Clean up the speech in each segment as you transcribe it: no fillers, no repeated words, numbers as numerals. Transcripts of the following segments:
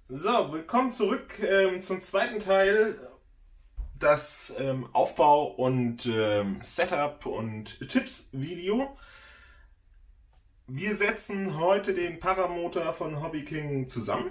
So, willkommen zurück zum zweiten Teil, das Aufbau und Setup und Tipps Video. Wir setzen heute den Paramotor von Hobby King zusammen,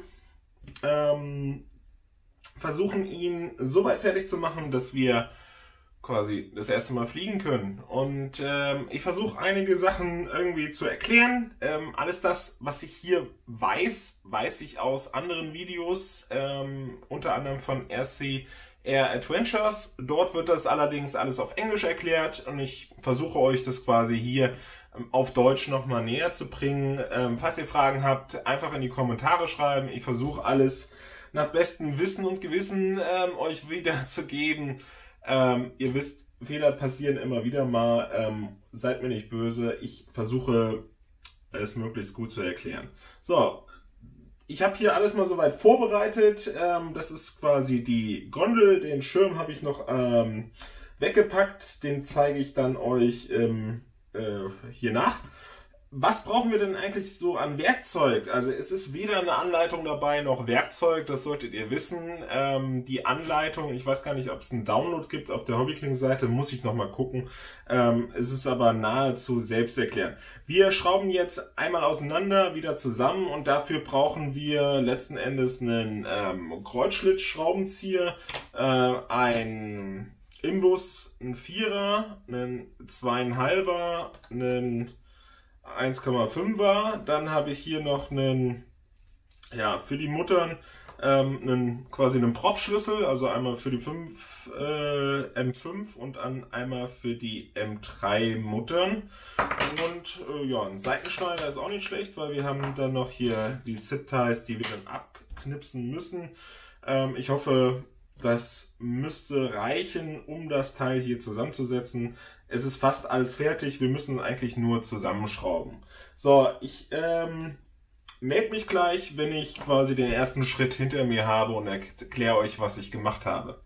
versuchen ihn so weit fertig zu machen, dass wir quasi das erste Mal fliegen können. Und ich versuche einige Sachen irgendwie zu erklären. Alles das, was ich hier weiß, weiß ich aus anderen Videos, unter anderem von RC Air Adventures. Dort wird das allerdings alles auf Englisch erklärt und ich versuche euch das quasi hier auf Deutsch nochmal näher zu bringen. Falls ihr Fragen habt, einfach in die Kommentare schreiben. Ich versuche alles nach bestem Wissen und Gewissen euch wiederzugeben. Ihr wisst, Fehler passieren immer wieder mal. Seid mir nicht böse. Ich versuche es möglichst gut zu erklären. So, ich habe hier alles mal soweit vorbereitet. Das ist quasi die Gondel. Den Schirm habe ich noch weggepackt. Den zeige ich dann euch hier nach. Was brauchen wir denn eigentlich so an Werkzeug? Also es ist weder eine Anleitung dabei noch Werkzeug, das solltet ihr wissen. Die Anleitung, ich weiß gar nicht, ob es einen Download gibt auf der Hobby King Seite, muss ich nochmal gucken. Es ist aber nahezu selbsterklärend. Wir schrauben jetzt einmal auseinander, wieder zusammen und dafür brauchen wir letzten Endes einen Kreuzschlitzschraubenzieher, ein Imbus, ein Vierer, einen 2,5er, einen 1,5er, dann habe ich hier noch einen, ja, für die Muttern quasi einen Prop-Schlüssel, also einmal für die M5 und dann einmal für die M3 Muttern. Und ja, ein Seitenschneider ist auch nicht schlecht, weil wir haben dann noch hier die Zip-Ties, die wir dann abknipsen müssen. Ich hoffe, das müsste reichen, um das Teil hier zusammenzusetzen. Es ist fast alles fertig, wir müssen eigentlich nur zusammenschrauben. So, ich melde mich gleich, wenn ich quasi den ersten Schritt hinter mir habe und erkläre euch, was ich gemacht habe.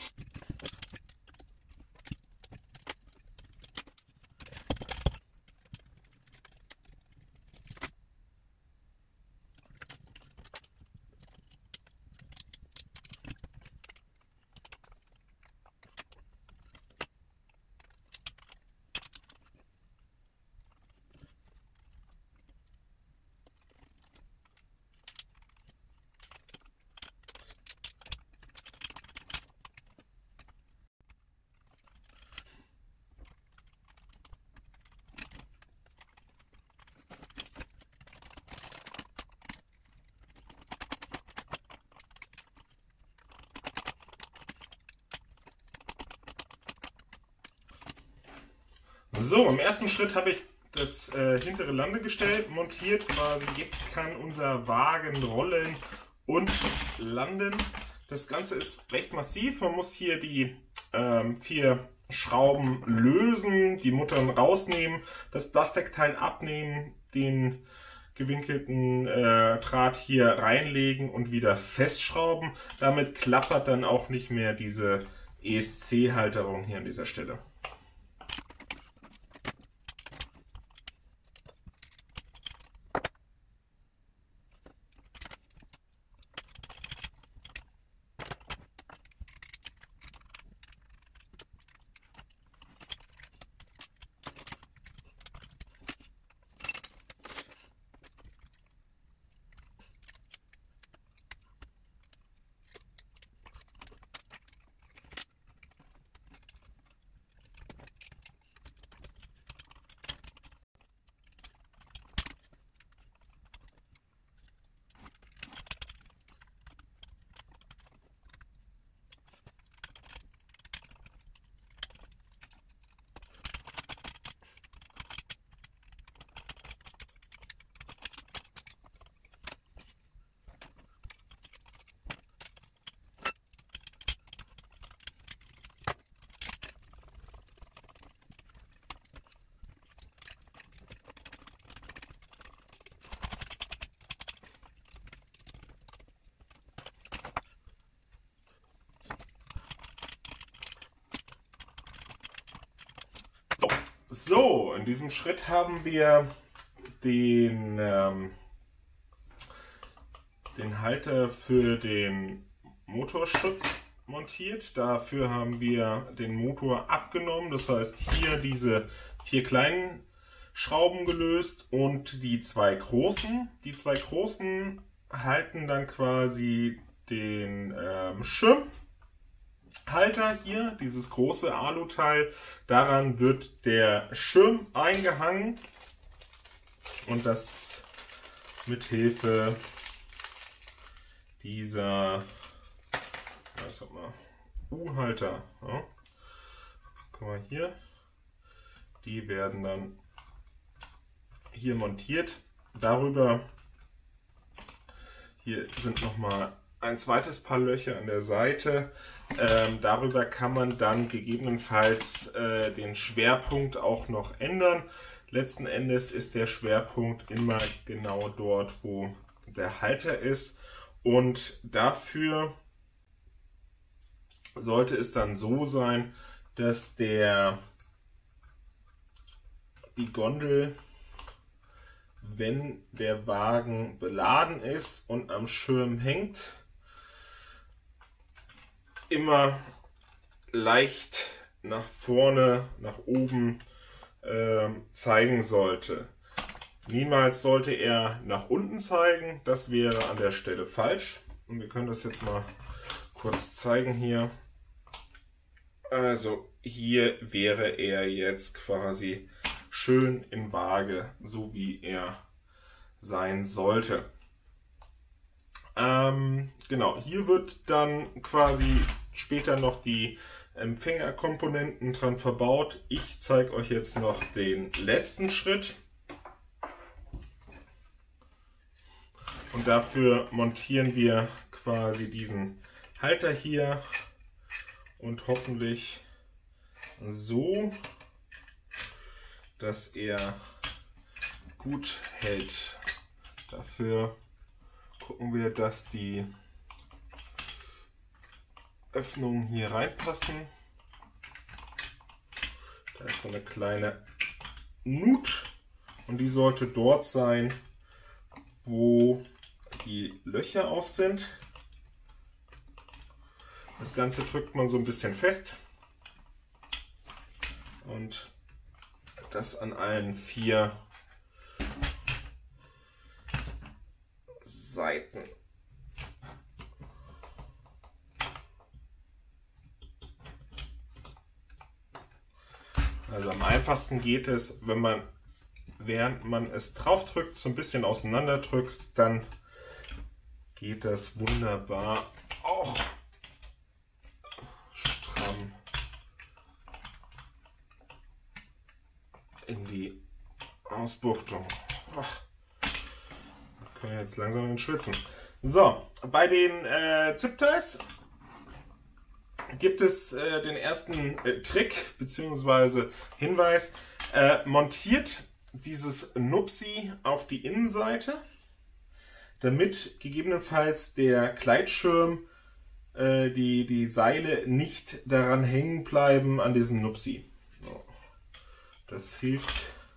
So, im ersten Schritt habe ich das hintere Landegestell montiert. Quasi jetzt kann unser Wagen rollen und landen. Das Ganze ist recht massiv. Man muss hier die 4 Schrauben lösen, die Muttern rausnehmen, das Plastikteil abnehmen, den gewinkelten Draht hier reinlegen und wieder festschrauben. Damit klappert dann auch nicht mehr diese ESC-Halterung hier an dieser Stelle. So, in diesem Schritt haben wir den den Halter für den Motorschutz montiert. Dafür haben wir den Motor abgenommen. Das heißt, hier diese 4 kleinen Schrauben gelöst und die 2 großen. Die 2 großen halten dann quasi den Schirmhalter hier, dieses große Aluteil. Daran wird der Schirm eingehangen und das mit Hilfe dieser U-Halter. Ja. Guck mal hier. Die werden dann hier montiert. Darüber hier sind nochmal ein zweites Paar Löcher an der Seite. Darüber kann man dann gegebenenfalls den Schwerpunkt auch noch ändern. Letzten Endes ist der Schwerpunkt immer genau dort, wo der Halter ist. Und dafür sollte es dann so sein, dass die Gondel, wenn der Wagen beladen ist und am Schirm hängt, immer leicht nach vorne, nach oben zeigen sollte. Niemals sollte er nach unten zeigen, das wäre an der Stelle falsch. Und wir können das jetzt mal kurz zeigen hier. Also hier wäre er jetzt quasi schön in Waage, so wie er sein sollte. Genau, hier wird dann quasi später noch die Empfängerkomponenten dran verbaut. Ich zeige euch jetzt noch den letzten Schritt. Und dafür montieren wir quasi diesen Halter hier und hoffentlich so, dass er gut hält. Dafür gucken wir, dass die Öffnungen hier reinpassen. Da ist so eine kleine Nut und die sollte dort sein, wo die Löcher auch sind. Das Ganze drückt man so ein bisschen fest und das an allen 4 Seiten. Also am einfachsten geht es, wenn man, während man es drauf drückt, so ein bisschen auseinander drückt, dann geht das wunderbar auch stramm in die Ausbuchtung. Können wir jetzt langsam schwitzen. So, bei den Zip-Ties gibt es den ersten Trick bzw. Hinweis. Montiert dieses Nupsi auf die Innenseite, damit gegebenenfalls der Gleitschirm, die Seile nicht daran hängen bleiben an diesem Nupsi. So. Das hilft.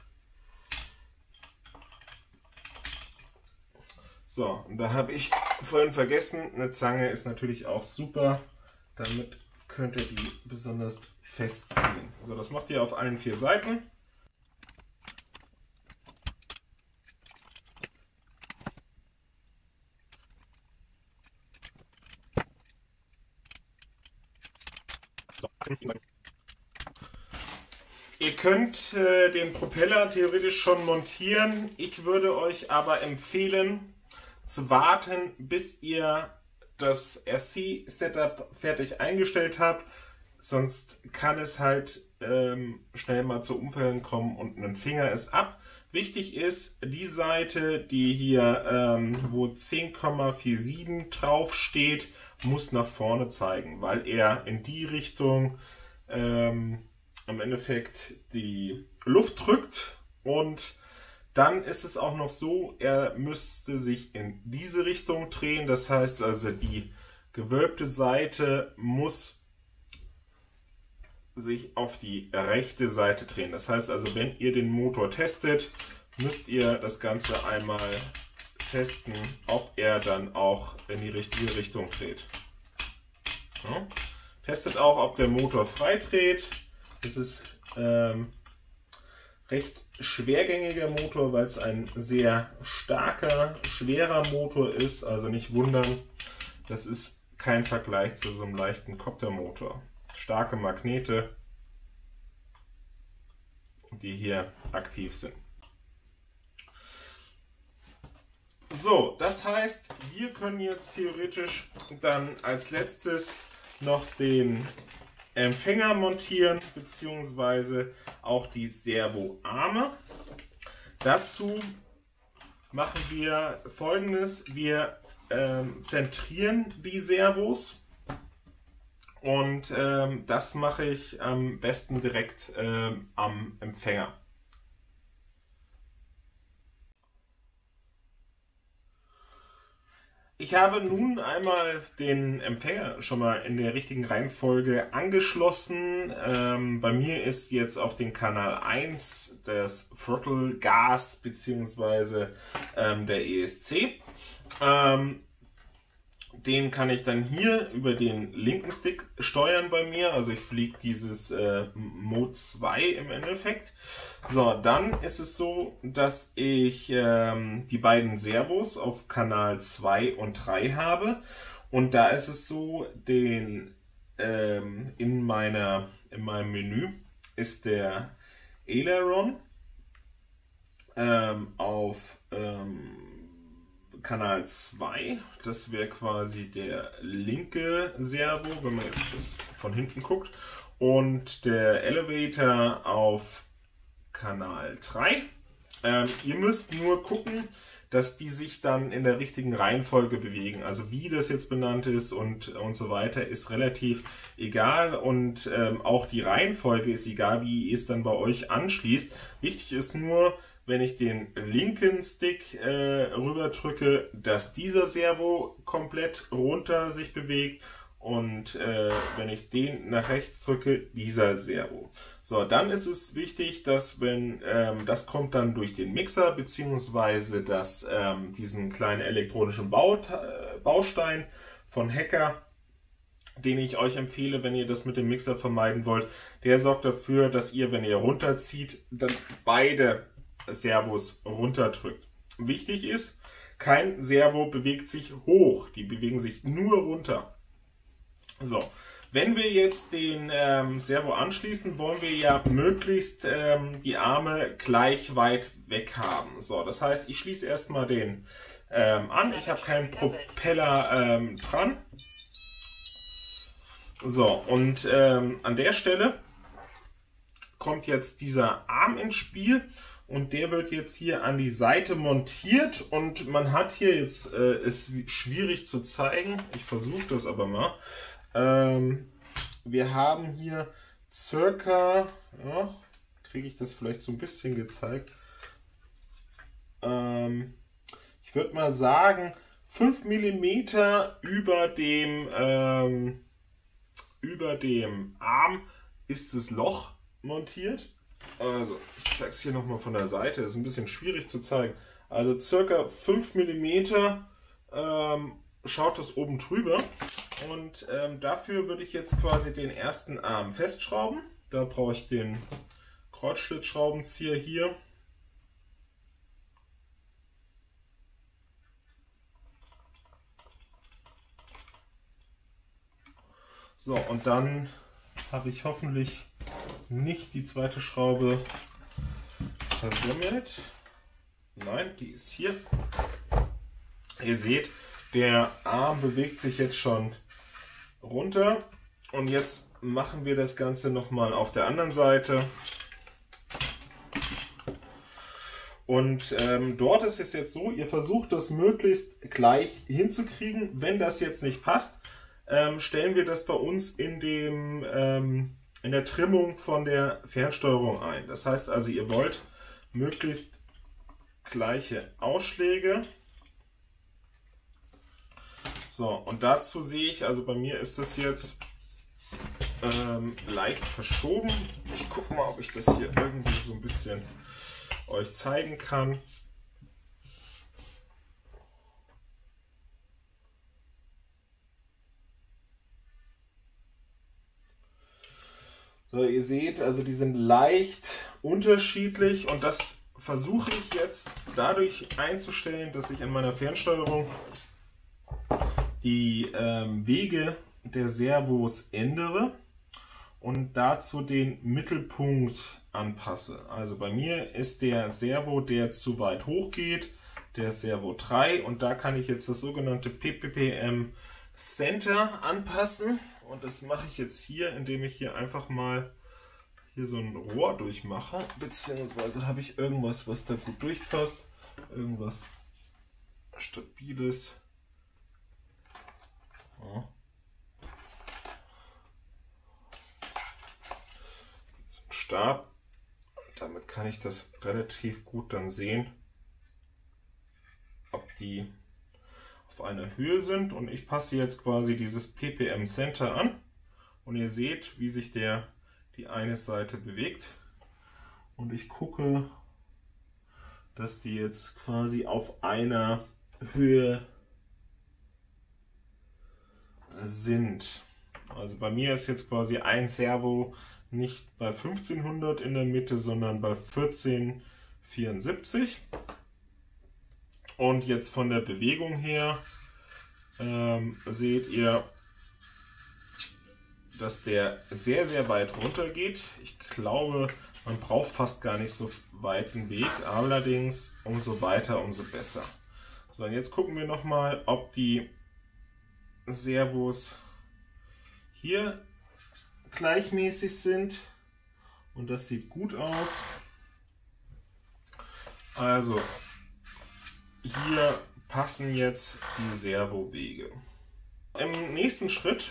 So, und da habe ich vorhin vergessen, eine Zange ist natürlich auch super. Damit könnt ihr die besonders festziehen. So, das macht ihr auf allen 4 Seiten. Ihr könnt den Propeller theoretisch schon montieren. Ich würde euch aber empfehlen, zu warten, bis ihr das RC-Setup fertig eingestellt habt. Sonst kann es halt schnell mal zu Unfällen kommen und ein Finger ist ab. Wichtig ist, die Seite, die hier, wo 10,47 drauf steht, muss nach vorne zeigen, weil er in die Richtung im Endeffekt die Luft drückt, und dann ist es auch noch so, er müsste sich in diese Richtung drehen. Das heißt also, die gewölbte Seite muss sich auf die rechte Seite drehen. Das heißt also, wenn ihr den Motor testet, müsst ihr das Ganze einmal testen, ob er dann auch in die richtige Richtung dreht. Ja. Testet auch, ob der Motor frei dreht. Das ist recht schwergängiger Motor, weil es ein sehr starker, schwerer Motor ist. Also nicht wundern, das ist kein Vergleich zu so einem leichten Coptermotor. Starke Magnete, die hier aktiv sind. So, das heißt, wir können jetzt theoretisch dann als letztes noch den Empfänger montieren, beziehungsweise auch die Servoarme. Dazu machen wir Folgendes: Wir zentrieren die Servos und das mache ich am besten direkt am Empfänger. Ich habe nun einmal den Empfänger schon mal in der richtigen Reihenfolge angeschlossen. Bei mir ist jetzt auf den Kanal 1 das Throttle Gas bzw. der ESC. Den kann ich dann hier über den linken Stick steuern bei mir. Also ich fliege dieses Mode 2 im Endeffekt. So, dann ist es so, dass ich die beiden Servos auf Kanal 2 und 3 habe. Und da ist es so, in meinem Menü ist der Aileron auf Kanal 2, das wäre quasi der linke Servo, wenn man jetzt das von hinten guckt, und der Elevator auf Kanal 3. Ihr müsst nur gucken, dass die sich dann in der richtigen Reihenfolge bewegen. Also wie das jetzt benannt ist und so weiter, ist relativ egal, und auch die Reihenfolge ist egal, wie ihr es dann bei euch anschließt. Wichtig ist nur, wenn ich den linken Stick rüber drücke, dass dieser Servo komplett runter sich bewegt, und wenn ich den nach rechts drücke, dieser Servo. So, dann ist es wichtig, dass wenn das kommt dann durch den Mixer beziehungsweise diesen kleinen elektronischen Baustein von Hacker, den ich euch empfehle, wenn ihr das mit dem Mixer vermeiden wollt. Der sorgt dafür, dass ihr, wenn ihr runterzieht, dann beide Servos runterdrückt. Wichtig ist, kein Servo bewegt sich hoch, die bewegen sich nur runter. So, wenn wir jetzt den Servo anschließen, wollen wir ja möglichst die Arme gleich weit weg haben. So, das heißt, ich schließe erstmal den an. Ich habe keinen Propeller dran. So, und an der Stelle kommt jetzt dieser Arm ins Spiel. Und der wird jetzt hier an die Seite montiert, und man hat hier jetzt, ist schwierig zu zeigen, ich versuche das aber mal. Wir haben hier circa, ja, kriege ich das vielleicht so ein bisschen gezeigt, ich würde mal sagen 5 mm über dem Arm ist das Loch montiert. Also, ich zeige es hier nochmal von der Seite, das ist ein bisschen schwierig zu zeigen. Also circa 5 mm schaut das oben drüber, und dafür würde ich jetzt quasi den ersten Arm festschrauben. Da brauche ich den Kreuzschlitzschraubenzieher hier. So, und dann habe ich hoffentlich nicht die zweite Schraube versammelt. Nein, die ist hier. Ihr seht, der Arm bewegt sich jetzt schon runter, und jetzt machen wir das Ganze nochmal auf der anderen Seite. Und dort ist es jetzt so, ihr versucht das möglichst gleich hinzukriegen. Wenn das jetzt nicht passt, stellen wir das bei uns in der Trimmung von der Fernsteuerung ein. Das heißt also, ihr wollt möglichst gleiche Ausschläge. So, und dazu sehe ich, also bei mir ist das jetzt leicht verschoben. Ich gucke mal, ob ich das hier irgendwie so ein bisschen euch zeigen kann. So, ihr seht, also die sind leicht unterschiedlich und das versuche ich jetzt dadurch einzustellen, dass ich an meiner Fernsteuerung die Wege der Servos ändere und dazu den Mittelpunkt anpasse. Also bei mir ist der Servo, der zu weit hoch geht, der Servo 3 und da kann ich jetzt das sogenannte PPM Center anpassen und das mache ich jetzt hier, indem ich hier einfach mal hier so ein Rohr durchmache, beziehungsweise habe ich irgendwas, was da gut durchpasst, irgendwas Stabiles. Ja. So ein Stab, damit kann ich das relativ gut dann sehen, ob die auf einer Höhe sind und ich passe jetzt quasi dieses PPM Center an und ihr seht, wie sich die eine Seite bewegt und ich gucke, dass die jetzt quasi auf einer Höhe sind. Also bei mir ist jetzt quasi ein Servo nicht bei 1500 in der Mitte, sondern bei 1474. Und jetzt von der Bewegung her seht ihr, dass der sehr, sehr weit runter geht. Ich glaube, man braucht fast gar nicht so weiten Weg, allerdings umso weiter, umso besser. So, und jetzt gucken wir nochmal, ob die Servos hier gleichmäßig sind und das sieht gut aus. Also hier passen jetzt die Servowege. Im nächsten Schritt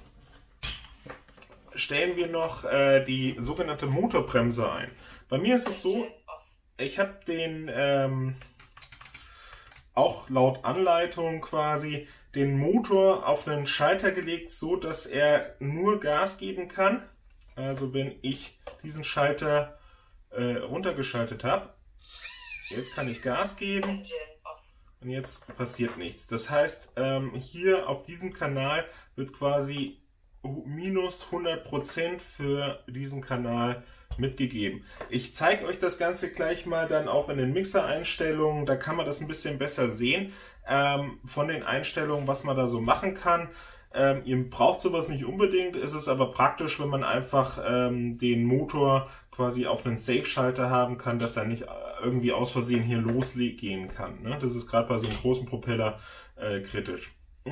stellen wir noch die sogenannte Motorbremse ein. Bei mir ist es so, ich habe den auch laut Anleitung quasi den Motor auf einen Schalter gelegt, so dass er nur Gas geben kann. Also wenn ich diesen Schalter runtergeschaltet habe, jetzt kann ich Gas geben und jetzt passiert nichts. Das heißt, hier auf diesem Kanal wird quasi minus 100% für diesen Kanal mitgegeben. Ich zeige euch das Ganze gleich mal dann auch in den Mixer-Einstellungen. Da kann man das ein bisschen besser sehen von den Einstellungen, was man da so machen kann. Ihr braucht sowas nicht unbedingt, es ist aber praktisch, wenn man einfach den Motor quasi auf einen Safe-Schalter haben kann, dass er nicht irgendwie aus Versehen hier losgehen kann. Ne? Das ist gerade bei so einem großen Propeller kritisch.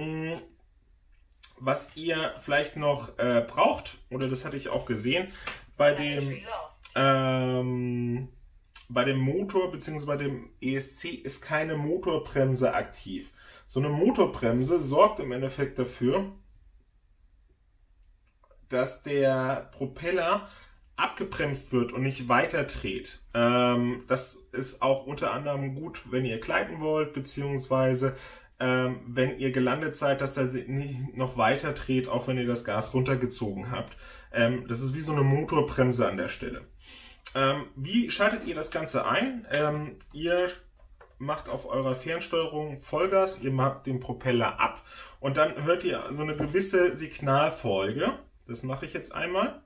Was ihr vielleicht noch braucht, oder das hatte ich auch gesehen, bei dem Motor bzw. bei dem ESC ist keine Motorbremse aktiv. So eine Motorbremse sorgt im Endeffekt dafür, dass der Propeller abgebremst wird und nicht weiter dreht. Das ist auch unter anderem gut, wenn ihr gleiten wollt, beziehungsweise wenn ihr gelandet seid, dass er nicht noch weiter dreht, auch wenn ihr das Gas runtergezogen habt. Das ist wie so eine Motorbremse an der Stelle. Wie schaltet ihr das Ganze ein? Ihr macht auf eurer Fernsteuerung Vollgas, ihr macht den Propeller ab und dann hört ihr so eine gewisse Signalfolge. Das mache ich jetzt einmal.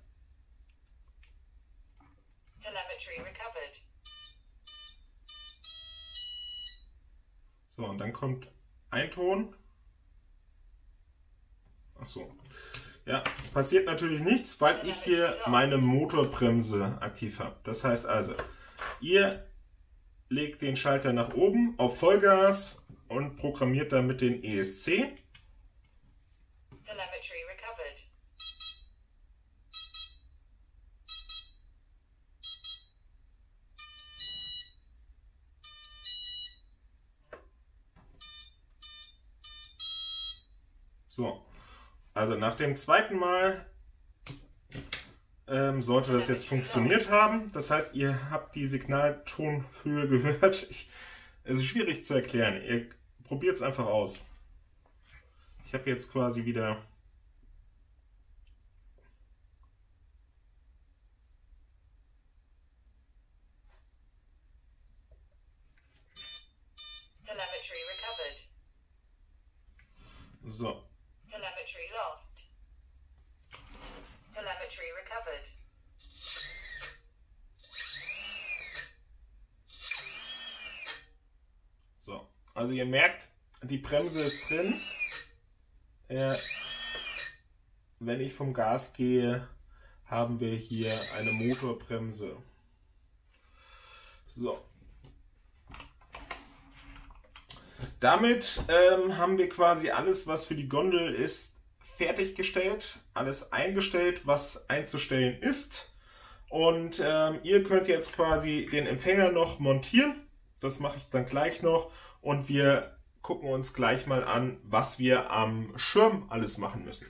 So, und dann kommt ein Ton. Ach so. Ja, passiert natürlich nichts, weil ich hier meine Motorbremse aktiv habe. Das heißt also, ihr legt den Schalter nach oben auf Vollgas und programmiert damit den ESC. So, also nach dem zweiten Mal sollte das jetzt funktioniert haben. Das heißt, ihr habt die Signaltonhöhe gehört. Es ist schwierig zu erklären. Ihr probiert es einfach aus. Ich habe jetzt quasi wieder so. Telemetry lost. Telemetry recovered. Also ihr merkt, die Bremse ist drin. Wenn ich vom Gas gehe, haben wir hier eine Motorbremse. So. Damit haben wir quasi alles, was für die Gondel ist, fertiggestellt. Alles eingestellt, was einzustellen ist. Und ihr könnt jetzt quasi den Empfänger noch montieren. Das mache ich dann gleich noch. Und wir gucken uns gleich mal an, was wir am Schirm alles machen müssen.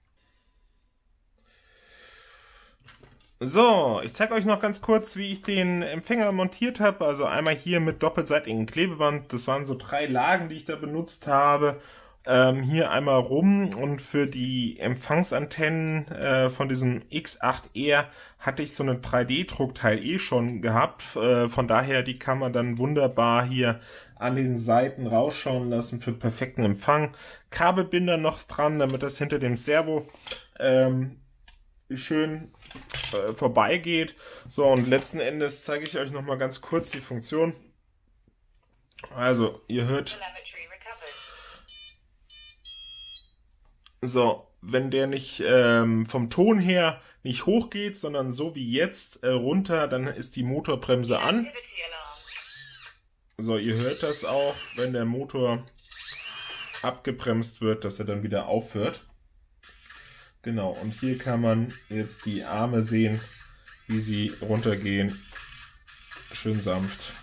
So, ich zeige euch noch ganz kurz, wie ich den Empfänger montiert habe. Also einmal hier mit doppelseitigem Klebeband. Das waren so 3 Lagen, die ich da benutzt habe. Hier einmal rum, und für die Empfangsantennen von diesem X8R hatte ich so einen 3D-Druckteil schon gehabt. Von daher, die kann man dann wunderbar hier an den Seiten rausschauen lassen für perfekten Empfang. Kabelbinder noch dran, damit das hinter dem Servo schön vorbeigeht. So, und letzten Endes zeige ich euch noch mal ganz kurz die Funktion. Also, ihr hört... So, wenn der nicht vom Ton her nicht hoch geht, sondern so wie jetzt runter, dann ist die Motorbremse an. So, ihr hört das auch, wenn der Motor abgebremst wird, dass er dann wieder aufhört. Genau, und hier kann man jetzt die Arme sehen, wie sie runtergehen. Schön sanft.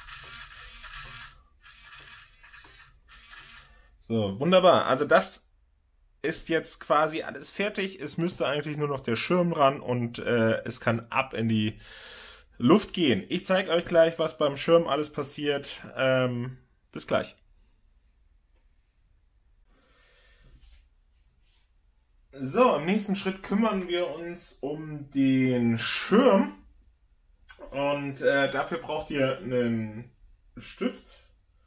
So, wunderbar. Also das ist jetzt quasi alles fertig. Es müsste eigentlich nur noch der Schirm ran und es kann ab in die Luft gehen. Ich zeige euch gleich, was beim Schirm alles passiert. Bis gleich. So, im nächsten Schritt kümmern wir uns um den Schirm. Und dafür braucht ihr einen Stift.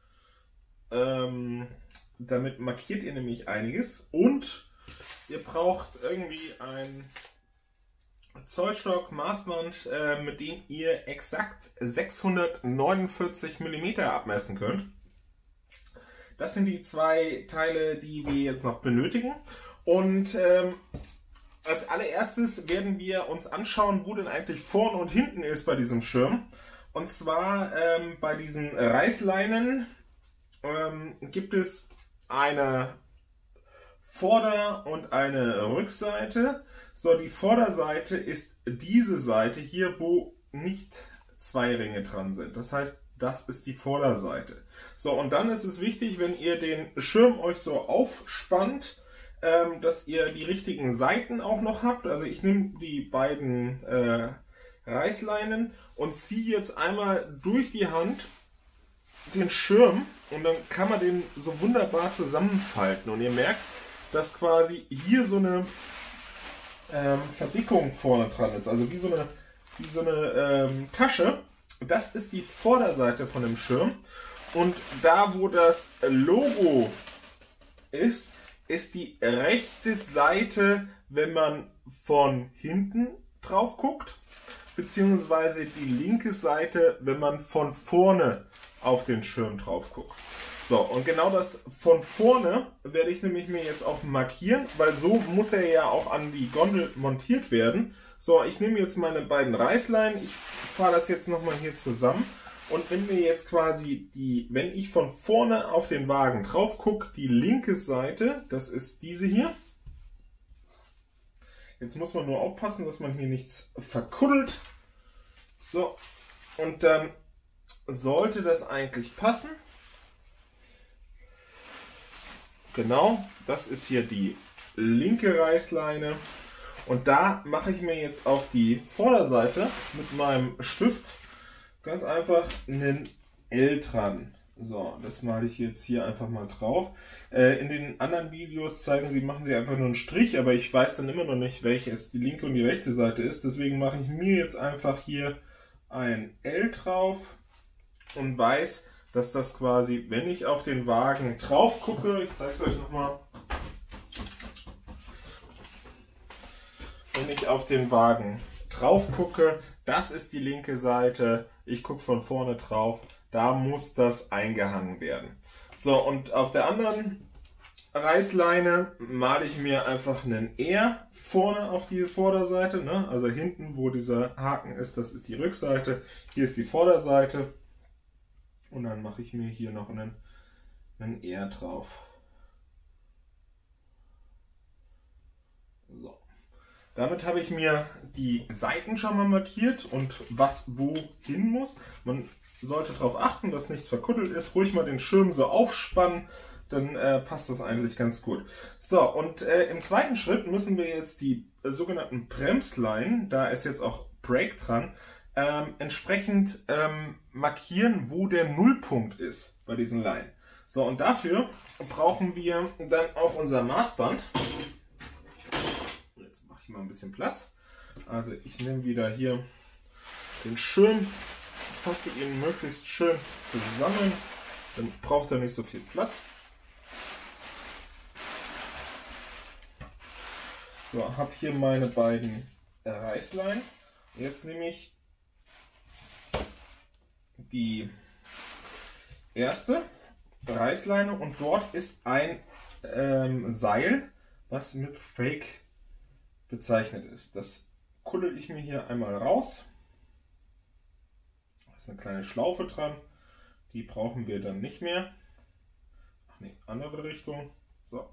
Damit markiert ihr nämlich einiges. Und ihr braucht irgendwie ein Zollstock, Maßband, mit dem ihr exakt 649 mm abmessen könnt. Das sind die 2 Teile, die wir jetzt noch benötigen. Und als allererstes werden wir uns anschauen, wo denn eigentlich vorne und hinten ist bei diesem Schirm. Und zwar bei diesen Reißleinen gibt es eine Vorder- und eine Rückseite. So, die Vorderseite ist diese Seite hier, wo nicht 2 Ringe dran sind. Das heißt, das ist die Vorderseite. So, und dann ist es wichtig, wenn ihr den Schirm euch so aufspannt, dass ihr die richtigen Seiten auch noch habt. Also ich nehme die beiden Reißleinen und ziehe jetzt einmal durch die Hand den Schirm, und dann kann man den so wunderbar zusammenfalten. Und ihr merkt, dass quasi hier so eine Verdickung vorne dran ist. Also wie so eine Tasche. Das ist die Vorderseite von dem Schirm. Und da, wo das Logo ist, ist die rechte Seite, wenn man von hinten drauf guckt, beziehungsweise die linke Seite, wenn man von vorne auf den Schirm drauf guckt. So, und genau das von vorne werde ich nämlich mir jetzt auch markieren, weil so muss er ja auch an die Gondel montiert werden. So, ich nehme jetzt meine beiden Reißleinen, ich fahre das jetzt nochmal hier zusammen. Und wenn wir jetzt quasi wenn ich von vorne auf den Wagen drauf gucke, die linke Seite, das ist diese hier. Jetzt muss man nur aufpassen, dass man hier nichts verkuddelt. So, und dann sollte das eigentlich passen. Genau, das ist hier die linke Reißleine. Und da mache ich mir jetzt auf die Vorderseite mit meinem Stift ganz einfach einen L dran. So, das male ich jetzt hier einfach mal drauf. In den anderen Videos machen sie einfach nur einen Strich, aber ich weiß dann immer noch nicht, welches die linke und die rechte Seite ist. Deswegen mache ich mir jetzt einfach hier ein L drauf und weiß, dass das quasi, wenn ich auf den Wagen drauf gucke, ich zeige es euch nochmal, wenn ich auf den Wagen drauf gucke, das ist die linke Seite, ich gucke von vorne drauf, da muss das eingehangen werden. So, und auf der anderen Reißleine male ich mir einfach einen R vorne auf die Vorderseite, ne? Also hinten, wo dieser Haken ist, das ist die Rückseite, hier ist die Vorderseite und dann mache ich mir hier noch einen R drauf. So. Damit habe ich mir die Seiten schon mal markiert und was wohin muss. Man sollte darauf achten, dass nichts verkuddelt ist. Ruhig mal den Schirm so aufspannen, dann passt das eigentlich ganz gut. So, und im zweiten Schritt müssen wir jetzt die sogenannten Bremsleinen, da ist jetzt auch Brake dran, entsprechend markieren, wo der Nullpunkt ist bei diesen Leinen. So, und dafür brauchen wir dann auch unser Maßband. Jetzt mache ich mal ein bisschen Platz. Also ich nehme wieder hier den Schirm, fasse ihn möglichst schön zusammen, dann braucht er nicht so viel Platz. So, habe hier meine beiden Reißleinen. Jetzt nehme ich die erste Reißleine und dort ist ein Seil, was mit Fake bezeichnet ist. Das kuddel ich mir hier einmal raus. Da ist eine kleine Schlaufe dran, die brauchen wir dann nicht mehr. Ach nee, andere Richtung. So.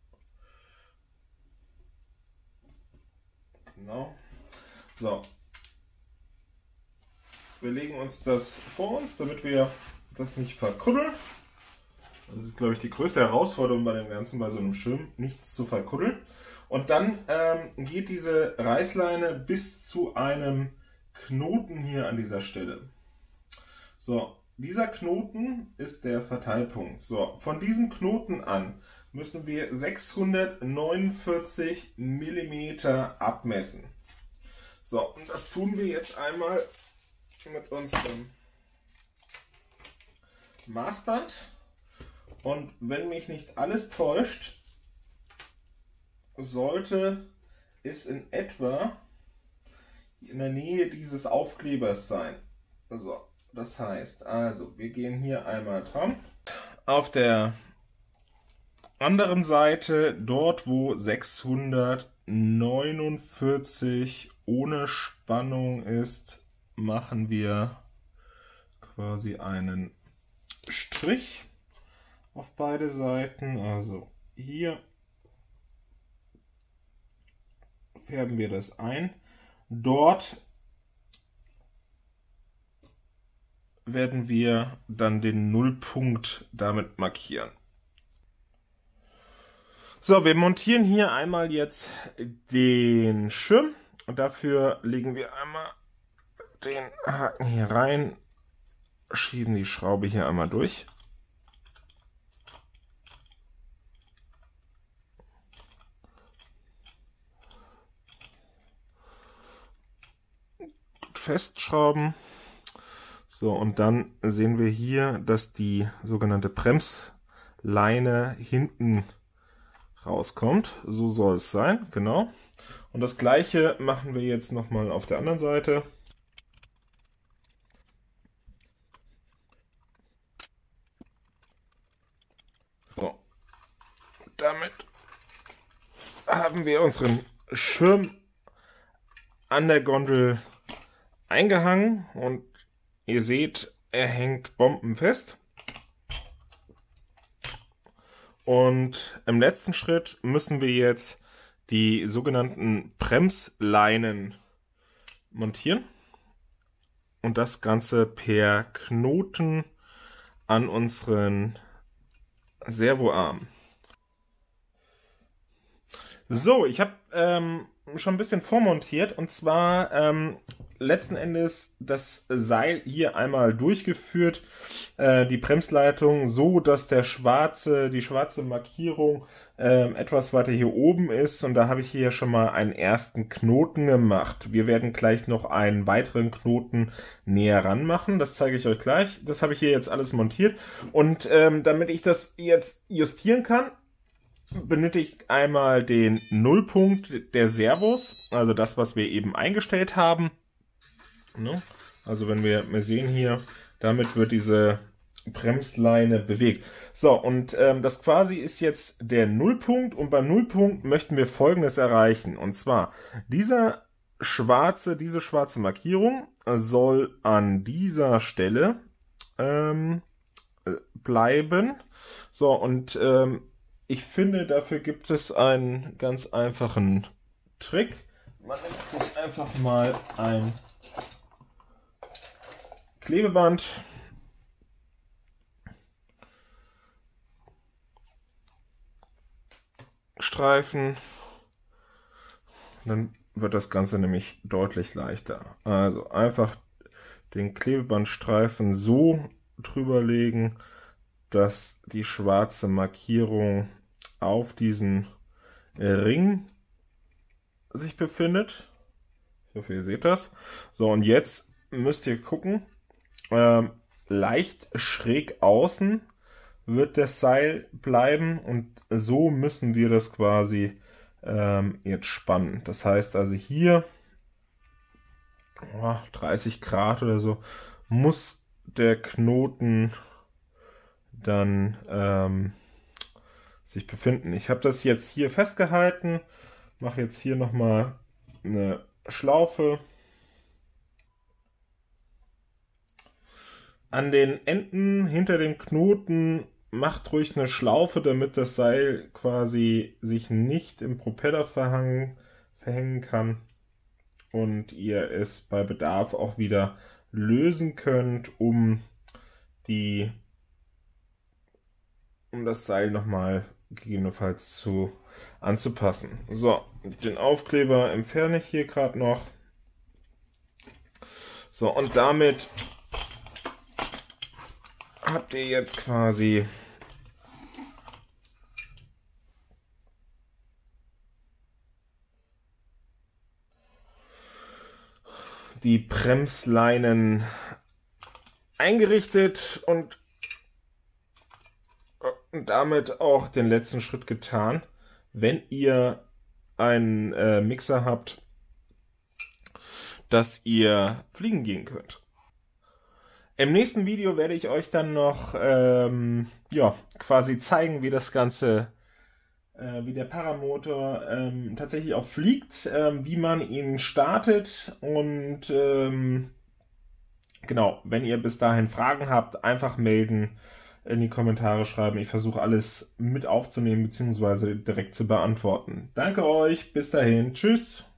Genau. So. Wir legen uns das vor uns, damit wir das nicht verkuddeln. Das ist, glaube ich, die größte Herausforderung bei dem Ganzen, bei so einem Schirm, nichts zu verkuddeln. Und dann geht diese Reißleine bis zu einem Knoten hier an dieser Stelle. So, dieser Knoten ist der Verteilpunkt. So, von diesem Knoten an müssen wir 649 mm abmessen. So, und das tun wir jetzt einmal mit unserem Maßband. Und wenn mich nicht alles täuscht, sollte es in etwa in der Nähe dieses Aufklebers sein. So, das heißt, also wir gehen hier einmal dran. Auf der anderen Seite, dort wo 649 ohne Spannung ist, machen wir quasi einen Strich auf beide Seiten. Also hier färben wir das ein. Dort werden wir dann den Nullpunkt damit markieren. So, wir montieren hier einmal jetzt den Schirm und dafür legen wir einmal den Haken hier rein, schieben die Schraube hier einmal durch. Festschrauben. So, und dann sehen wir hier, dass die sogenannte Bremsleine hinten rauskommt. So soll es sein, genau. Und das gleiche machen wir jetzt nochmal auf der anderen Seite. So. Damit haben wir unseren Schirm an der Gondel eingehangen und ihr seht, er hängt bombenfest. Und im letzten Schritt müssen wir jetzt die sogenannten Bremsleinen montieren und das Ganze per Knoten an unseren Servoarm. So, ich habe schon ein bisschen vormontiert und zwar letzten Endes das Seil hier einmal durchgeführt, die Bremsleitung so, dass die schwarze Markierung etwas weiter hier oben ist und da habe ich hier schon mal einen ersten Knoten gemacht. Wir werden gleich noch einen weiteren Knoten näher ran machen, das zeige ich euch gleich. Das habe ich hier jetzt alles montiert und damit ich das jetzt justieren kann, benötige ich einmal den Nullpunkt der Servos, also das, was wir eben eingestellt haben. Also wenn wir sehen hier, damit wird diese Bremsleine bewegt. So, und das quasi ist jetzt der Nullpunkt, und beim Nullpunkt möchten wir Folgendes erreichen. Und zwar, diese schwarze Markierung soll an dieser Stelle bleiben. So, und ich finde, dafür gibt es einen ganz einfachen Trick. Man nimmt sich einfach mal ein Klebeband, Streifen, dann wird das Ganze nämlich deutlich leichter. Also einfach den Klebebandstreifen so drüber legen, dass die schwarze Markierung auf diesen Ring sich befindet. Ich hoffe, ihr seht das. So, und jetzt müsst ihr gucken, leicht schräg außen wird das Seil bleiben, und so müssen wir das quasi jetzt spannen. Das heißt also hier 30 Grad oder so muss der Knoten dann sich befinden. Ich habe das jetzt hier festgehalten, mache jetzt hier nochmal eine Schlaufe. An den Enden hinter dem Knoten macht ruhig eine Schlaufe, damit das Seil quasi sich nicht im Propeller verhängen kann und ihr es bei Bedarf auch wieder lösen könnt, um das Seil nochmal gegebenenfalls anzupassen. So, den Aufkleber entferne ich hier gerade noch. So, und damit habt ihr jetzt quasi die Bremsleinen eingerichtet und damit auch den letzten Schritt getan. Wenn ihr einen Mixer habt, dass ihr fliegen gehen könnt. Im nächsten Video werde ich euch dann noch quasi zeigen, wie das Ganze, wie der Paramotor tatsächlich auch fliegt, wie man ihn startet, und genau, wenn ihr bis dahin Fragen habt, einfach melden, in die Kommentare schreiben. Ich versuche alles mit aufzunehmen bzw. direkt zu beantworten. Danke euch, bis dahin, tschüss!